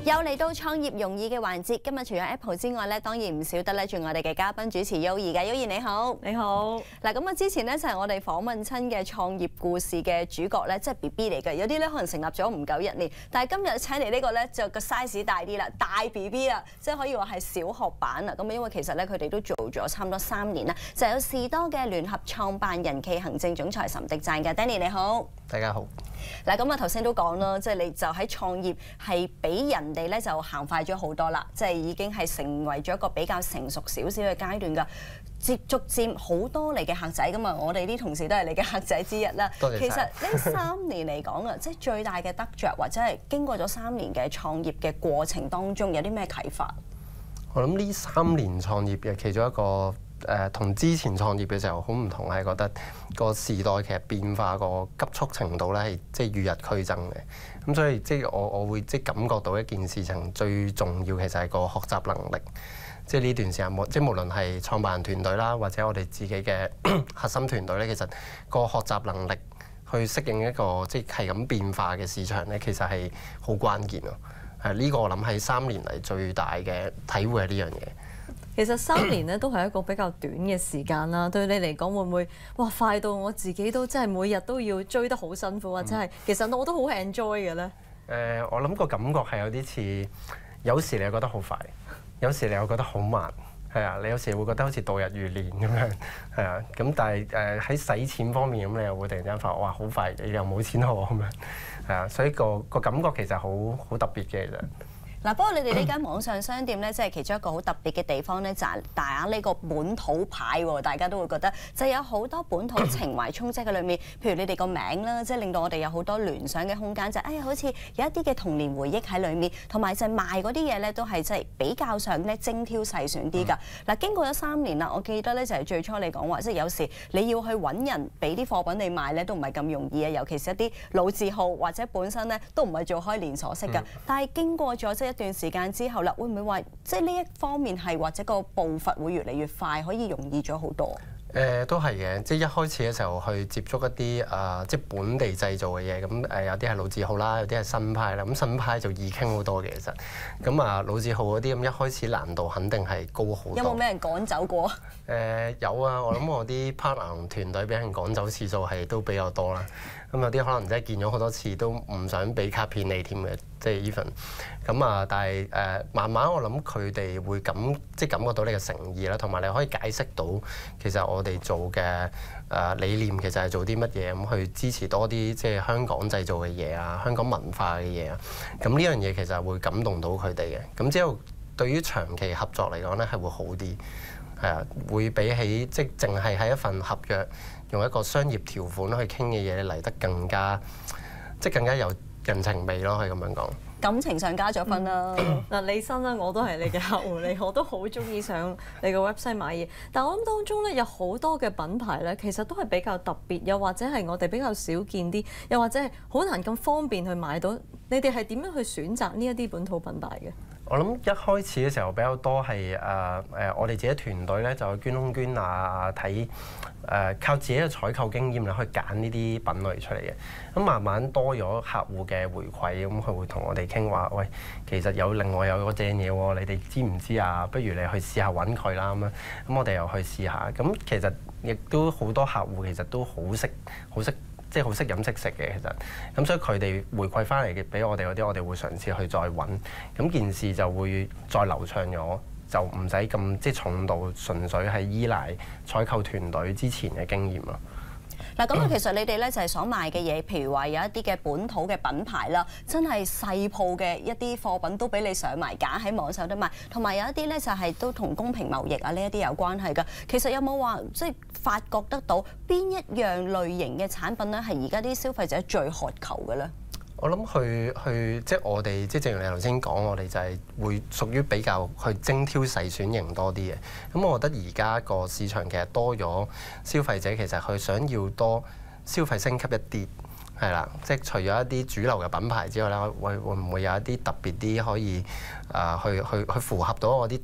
又嚟到創業容易嘅環節，今日除咗 Apple 之外咧，當然唔少得咧，仲有我哋嘅嘉賓主持 Yoyi 嘅。Yoyi 你好， 你好。 嗱咁啊，之前咧就係我哋訪問親嘅創業故事嘅主角咧，即係 BB 嚟嘅。有啲咧可能成立咗唔夠1年，但係今日請嚟呢個咧就個 size 大啲啦，大 BB 啦，即係可以話係小學版啦。咁因為其實咧佢哋都做咗差唔多3年啦，就有士多嘅聯合創辦人暨行政總裁岑迪贊嘅 Danny 你好。 大家好。 嗱咁啊，頭先都講啦，即係你就喺創業係比人哋咧就行快咗好多啦，即係已經係成為咗一個比較成熟少少嘅階段㗎，逐漸好多你嘅客仔㗎嘛，我哋啲同事都係你嘅客仔之一啦。 多謝晒。 其實呢3年嚟講啊，即係最大嘅得着，或者係經過咗3年嘅創業嘅過程當中，有啲咩啟發？ 我諗呢3年創業嘅其中一個同之前創業嘅時候好唔同，係覺得個時代其實變化個急速程度咧係即係與日俱增嘅。咁所以即係我會即係感覺到一件事情最重要其實係個學習能力。即係呢段時間即係無論係創辦人團隊啦，或者我哋自己嘅核心團隊咧，其實個學習能力去適應一個即係咁變化嘅市場咧，其實係好關鍵咯。呢個我諗係3年嚟最大嘅體會係呢樣嘢。 其實3年咧都係一個比較短嘅時間啦。對你嚟講會唔會哇快到我自己都真係每日都要追得好辛苦，或者係其實我都好 enjoy 嘅咧？ 我諗個感覺係有啲似，有時你又覺得好快，有時你又覺得好慢，係啊，你有時會覺得好似度日如年咁樣，係啊。咁但係喺使錢方面咁，你又會突然間發覺哇好快，你又冇錢攞咁樣，係啊。所以個感覺其實好特別嘅其實。 嗱，不過你哋呢間網上商店咧，即係其中一個好特別嘅地方咧，就係打呢個本土牌喎，大家都會覺得就有好多本土情懷充斥喺裏面。譬如你哋個名啦，即係令到我哋有好多聯想嘅空間，就係好似有一啲嘅童年回憶喺裏面，同埋就係賣嗰啲嘢咧，都係即係比較上咧精挑細選啲㗎。嗱，經過咗3年啦，我記得咧就係最初你講話，即係有時你要去揾人俾啲貨品你賣咧，都唔係咁容易啊，尤其是一啲老字號或者本身咧都唔係做開連鎖式㗎。但係經過咗一段時間之後啦，會唔會話即係呢一方面係或者個步伐會越嚟越快，可以容易咗好多？ 都係嘅，即係一開始嘅時候去接觸一啲即係本地製造嘅嘢，咁有啲係老字號啦，有啲係新派啦，咁新派就易傾好多嘅其實。咁老字號嗰啲咁一開始難度肯定係高好多。 有冇俾人趕走過？ 有啊，我諗我啲 partner 同團隊俾人趕走次數係都比較多啦。咁有啲可能真係見咗好多次都唔想俾卡片你添嘅，即係 even。咁但係慢慢我諗佢哋會感覺到你嘅誠意啦，同埋你可以解釋到其實我哋做嘅理念其實係做啲乜嘢，咁去支持多啲即係香港製造嘅嘢啊，香港文化嘅嘢啊。咁呢樣嘢其實會感動到佢哋嘅。咁之後對於長期合作嚟講咧係會好啲，係啊，會比起即係淨係喺一份合約用一個商業條款去傾嘅嘢嚟得更加有人情味咯，可以咁樣講。 感情上加咗分啦。 嗱，李生啦，我都係你嘅客戶，我都好中意上你個 website 買嘢。但係我諗當中咧有好多嘅品牌咧，其實都係比較特別，又或者係我哋比較少見啲，又或者係好難咁方便去買到。你哋係點樣去選擇呢一啲本土品牌嘅？ 我諗一開始嘅時候比較多係我哋自己團隊咧就去捐窿捐罅睇靠自己嘅採購經驗去揀呢啲品類出嚟嘅。咁慢慢多咗客戶嘅回饋，咁佢會同我哋傾話，喂，其實另外有個正嘢喎，你哋知唔知啊？不如你去試下揾佢啦咁樣。咁我哋又去試下。咁其實亦都好多客戶其實都好識即係好識飲識食嘅，其實咁所以佢哋回饋翻嚟嘅俾我哋嗰啲，我哋會嘗試去再揾，咁件事就會再流暢咗，就唔使咁即係重度純粹係依賴採購團隊之前嘅經驗咯。 嗱咁其實你哋咧就係所賣嘅嘢，譬如話有一啲嘅本土嘅品牌啦，真係細鋪嘅一啲貨品都俾你上埋架喺網上都賣，同埋有一啲咧就係都同公平貿易啊呢一啲有關係㗎。其實有冇話即係發覺得到邊一樣類型嘅產品咧係而家啲消費者最渴求嘅咧？ 我諗即係我哋即係正如你頭先講，我哋就係會屬於比較去精挑細選型多啲嘅。咁我覺得而家個市場其實多咗消費者，其實佢想要多消費升級一啲，係啦。即係除咗一啲主流嘅品牌之外咧，會唔會有一啲特別啲可以去符合到我啲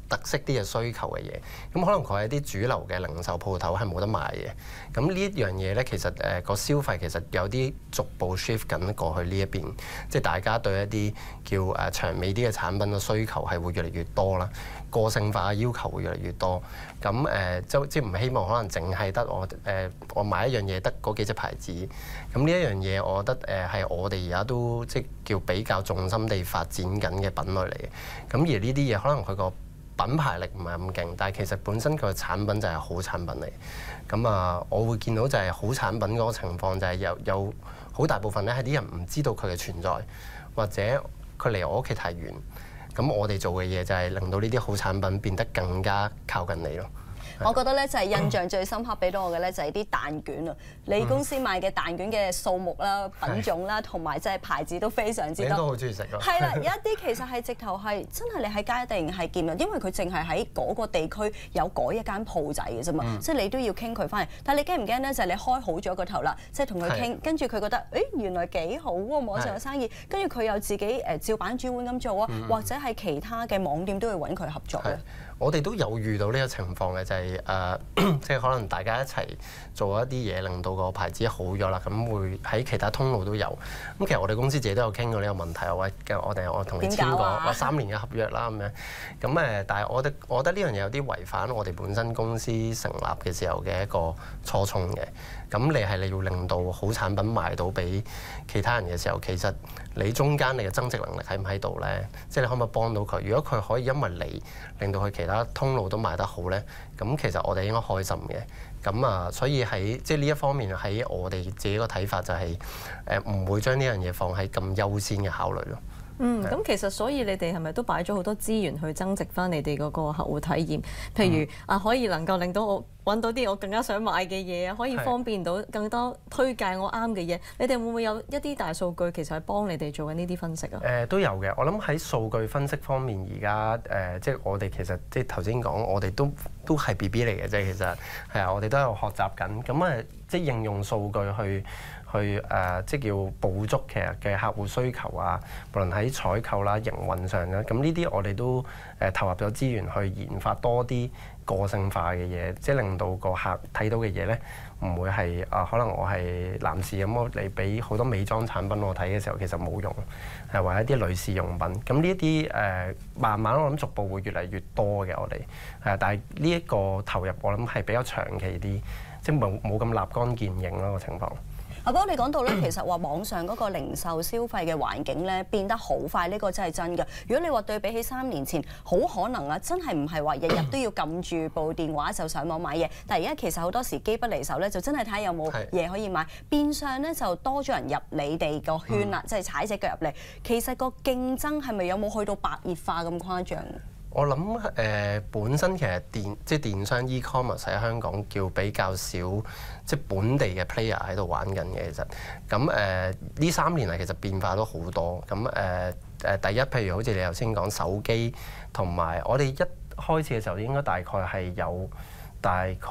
特色啲嘅需求嘅嘢，咁可能佢係啲主流嘅零售鋪頭係冇得賣嘅。咁呢一樣嘢咧，其實個消費其實有啲逐步 shift 緊過去呢一邊，即係大家對一啲叫長尾啲嘅產品嘅需求係會越嚟越多啦，個性化嘅要求會越嚟越多。咁即係唔希望可能淨係得我買一樣嘢得嗰幾隻牌子。咁呢一樣嘢，我覺得係我哋而家都即係叫比較重心地發展緊嘅品類嚟嘅。咁而呢啲嘢可能佢個品牌力唔係咁勁，但係其實本身佢嘅產品就係好產品嚟。咁我會見到就係好產品嗰個情況就係有好大部分咧係啲人唔知道佢嘅存在，或者佢離我屋企太遠。咁我哋做嘅嘢就係令到呢啲好產品變得更加靠近你咯。 我覺得咧就係印象最深刻俾到我嘅咧就係啲蛋卷啊！你公司賣嘅蛋卷嘅數目啦、品種啦，同埋即係牌子都非常之多。 你都好中意食咯。 係啦，有一啲其實係直頭係真係你喺街定係見到，因為佢淨係喺嗰個地區有嗰一間鋪仔嘅啫嘛，即係你都要傾佢翻嚟。但係你驚唔驚咧？就係你開好咗個頭啦，即係同佢傾，跟住佢覺得原來幾好喎，網上嘅生意，跟住佢又自己照板煮碗咁做啊，或者係其他嘅網店都會揾佢合作咧。 我哋都有遇到呢個情況嘅，就係即係可能大家一齊做一啲嘢，令到個牌子好咗啦。咁會喺其他通路都有。咁其實我哋公司自己都有傾過呢個問題。我同你簽過3年嘅合約啦咁樣。咁但係我覺得呢樣嘢有啲違反我哋本身公司成立嘅時候嘅一個初衷嘅。咁你要令到好產品賣到俾其他人嘅時候，其實你中間你嘅增值能力喺唔喺度咧？即係你可唔可以幫到佢？如果佢可以因為你令到佢其他通路都賣得好咧，咁其實我哋應該開心嘅。咁所以喺即係呢一方面喺我哋自己個睇法就係唔會將呢樣嘢放喺咁優先嘅考慮咯。 咁其實所以你哋係咪都擺咗好多資源去增值翻你哋嗰個客戶體驗？譬如可以能夠令到我揾到啲我更加想買嘅嘢啊，可以方便到更多推介我啱嘅嘢。你哋會唔會有一啲大數據其實係幫你哋做緊呢啲分析啊？ 都有嘅。我諗喺數據分析方面，而家即係我哋其實即係頭先講，我哋都係 BB 嚟嘅啫。其實係啊，我哋都喺度學習緊。咁即係應用數據去即係叫捕捉其實嘅客戶需求啊，無論喺採購啦、營運上啦，咁呢啲我哋都投入咗資源去研發多啲個性化嘅嘢，即係令到個客睇到嘅嘢咧，唔會係可能我係男士咁，你俾好多美妝產品我睇嘅時候，其實冇用，或者一啲女士用品。咁呢一啲慢慢我諗逐步會越嚟越多嘅，我哋但係呢一個投入我諗係比較長期啲，即係冇咁立竿見影咯個情況。 不過你講到咧，其實話網上嗰個零售消費嘅環境咧變得好快，呢個真係真嘅。如果你話對比起3年前，好可能真係唔係話日日都要撳住部電話就上網買嘢。但係而家其實好多時機不離手咧，就真係睇下有冇嘢可以買。變相咧就多咗人入你哋個圈啦，即係踩隻腳入嚟。其實個競爭係咪有冇去到白熱化咁誇張？ 我諗本身其實即係電商 e-commerce 喺香港叫比較少，即係本地嘅 player 喺度玩緊嘅。其實咁呢3年嚟其實變化都好多。咁第一，譬如好似你頭先講手機，同埋我哋一開始嘅時候應該大概係有大概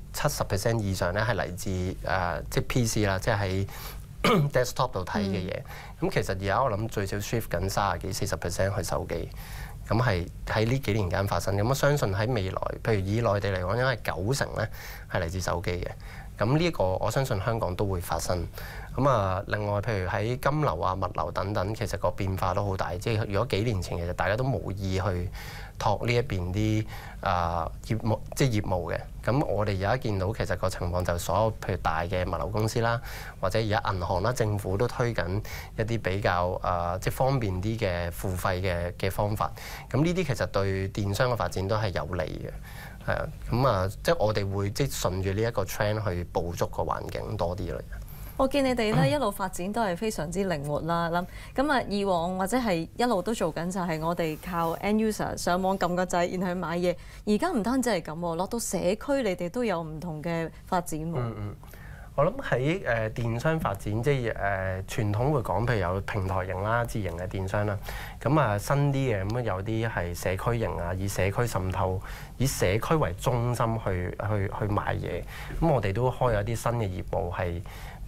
70% 以上咧係嚟自即係 PC 啦，即係喺 desktop 度睇嘅嘢。咁其實而家我諗最少 shift 緊30幾40% 去手機。咁係喺呢幾年間發生。咁我相信喺未來，譬如以內地嚟講，應該係90%咧係嚟自手機嘅。咁呢一個我相信香港都會發生。咁另外譬如喺金流啊、物流等等，其實個變化都好大。即係如果幾年前其實大家都無意去拓呢一邊啲業務，即係業務嘅。咁我哋而家見到其實個情況就係所有譬如大嘅物流公司啦，或者而家銀行啦、政府都推緊一啲比較即係方便啲嘅付費嘅方法。咁呢啲其實對電商嘅發展都係有利嘅。係啊，咁即係我哋會即係順住呢一個 trend 去捕捉個環境多啲咯。 我見你哋咧一路發展都係非常之靈活啦，咁以往或者係一路都做緊就係我哋靠 end user 上網撳個掣，然後去買嘢。而家唔單止係咁，落到社區你哋都有唔同嘅發展喎。 我諗喺電商發展，即係傳統會講，譬如有平台型啦、自營嘅電商啦。咁新啲嘅咁有啲係社區型啊，以社區滲透、以社區為中心去賣嘢。咁我哋都開咗啲新嘅業務係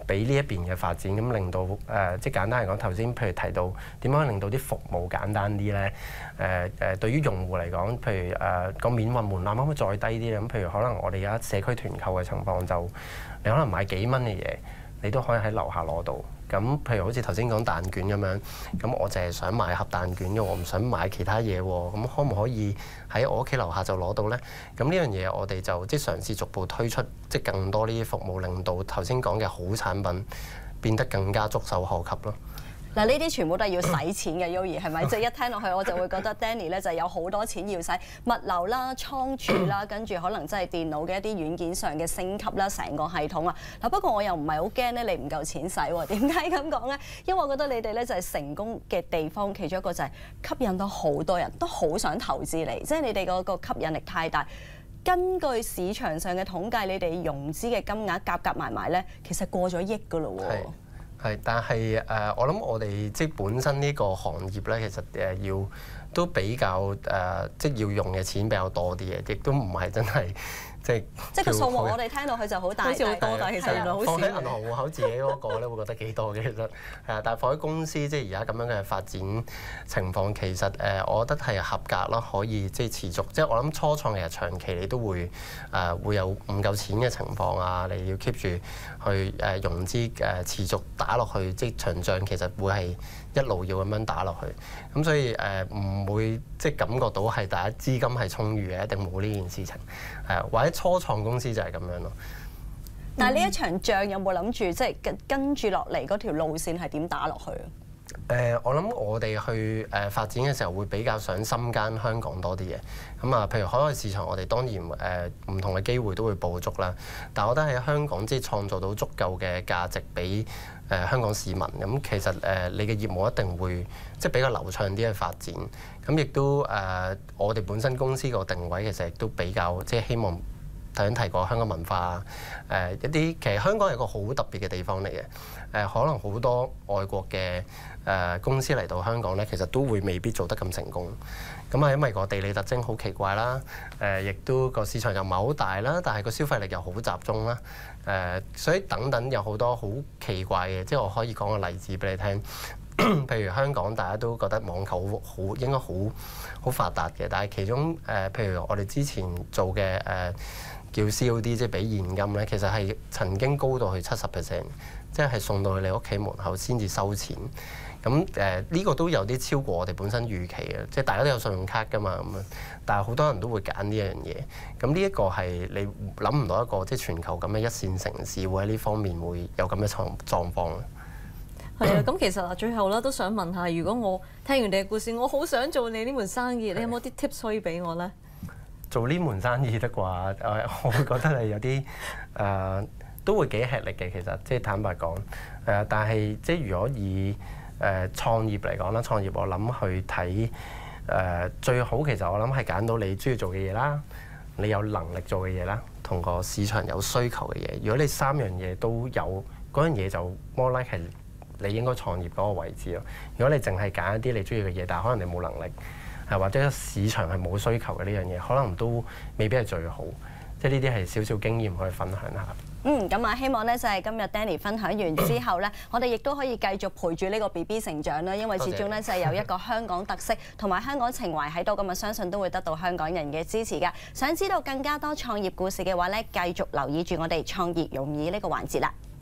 俾呢一邊嘅發展，咁令到即係簡單嚟講，頭先譬如提到點樣令到啲服務簡單啲咧？對於用戶嚟講，譬如個免運門檻可唔可以再低啲咧？咁譬如可能我哋而家社區團購嘅情況就，你可能買幾蚊嘅嘢，你都可以喺樓下攞到。咁譬如好似頭先講蛋卷咁樣，咁我淨係想買盒蛋卷嘅，我唔想買其他嘢喎。咁可唔可以喺我屋企樓下就攞到呢？咁呢樣嘢我哋就即係嘗試逐步推出，即係更多呢啲服務，令到頭先講嘅好產品變得更加觸手可及咯。 嗱，呢啲全部都係要使錢嘅，Yoyi 係咪？即係一聽落去我就會覺得 Danny 咧就有好多錢要使，物流啦、倉儲啦，跟住可能真係電腦嘅一啲軟件上嘅升級啦，成個系統啊。嗱，不過我又唔係好驚咧，你唔夠錢使喎。點解咁講咧？因為我覺得你哋咧就係成功嘅地方，其中一個就係吸引到好多人都好想投資你，即係你哋嗰個吸引力太大。根據市場上嘅統計，你哋融資嘅金額夾埋埋咧，其實過咗億㗎咯喎。 係，但係我諗我哋即係本身呢個行業咧，其實要都比較即係要用嘅錢比較多啲嘅，亦都唔係真係即係個數目我哋聽落去就好大， 好似好多，但係其實原來好少。 放喺銀行戶口自己嗰個咧，會覺得幾多嘅其實係啊，但係放喺公司即係而家咁樣嘅發展情況，其實我覺得係合格咯，可以即係持續。即係我諗初創其實長期你都會會有唔夠錢嘅情況啊，你要 keep 住去融資持續打落去，即係長帳其實會係一路要咁樣打落去。咁所以唔會即係感覺到係大家資金係充裕嘅，一定冇呢件事情或者初創公司就係咁樣咯。 但係呢一場仗有冇諗住即係跟住落嚟嗰條路線係點打落去啊？ 我諗我哋去發展嘅時候會比較想深耕香港多啲嘅。咁啊，譬如海外市場，我哋當然唔同嘅機會都會捕捉啦。但係我覺得喺香港即係創造到足夠嘅價值俾香港市民。咁其實你嘅業務一定會即係比較流暢啲去發展。咁亦都我哋本身公司個定位其實亦都比較即係希望。頭先提過香港文化一啲其實香港係個好特別嘅地方嚟嘅。可能好多外國嘅公司嚟到香港咧，其實都會未必做得咁成功。咁因為個地理特徵好奇怪啦，亦都個市場又唔係好大啦，但係個消費力又好集中啦。所以等等有好多好奇怪嘅，即係我可以講個例子俾你聽。譬如香港大家都覺得網購應該好發達嘅，但係其中譬如我哋之前做嘅叫 COD， 即係俾現金咧，其實係曾經高到去70%，即係送到去你屋企門口先至收錢。咁呢個都有啲超過我哋本身預期嘅，即係大家都有信用卡㗎嘛咁樣，但係好多人都會揀呢樣嘢。咁呢一個係你諗唔到一個即係全球咁嘅一線城市會喺呢方面會有咁嘅狀況。 係啊，咁其實啊，最後咧都想問下，如果我聽完你嘅故事，我好想做你呢門生意，你有冇啲 tips 可以俾我咧？做呢門生意的話，我會覺得係有啲都會幾吃力嘅。其實即係坦白講，但係即係如果以創業嚟講啦，創業我諗去睇最好其實我諗係揀到你中意做嘅嘢啦，你有能力做嘅嘢啦，同個市場有需求嘅嘢。如果你三樣嘢都有，嗰樣嘢就 more like 係你應該創業嗰個位置咯。如果你淨係揀一啲你中意嘅嘢，但係可能你冇能力，或者市場係冇需求嘅呢樣嘢，可能都未必係最好。即係呢啲係少少經驗可以分享下。 咁啊，希望咧就係今日 Danny 分享完之後咧，我哋亦都可以繼續陪住呢個 BB 成長啦。因為始終咧就係有一個香港特色同埋香港情懷喺度，咁啊相信都會得到香港人嘅支持㗎。想知道更加多創業故事嘅話咧，繼續留意住我哋創業容易呢個環節啦。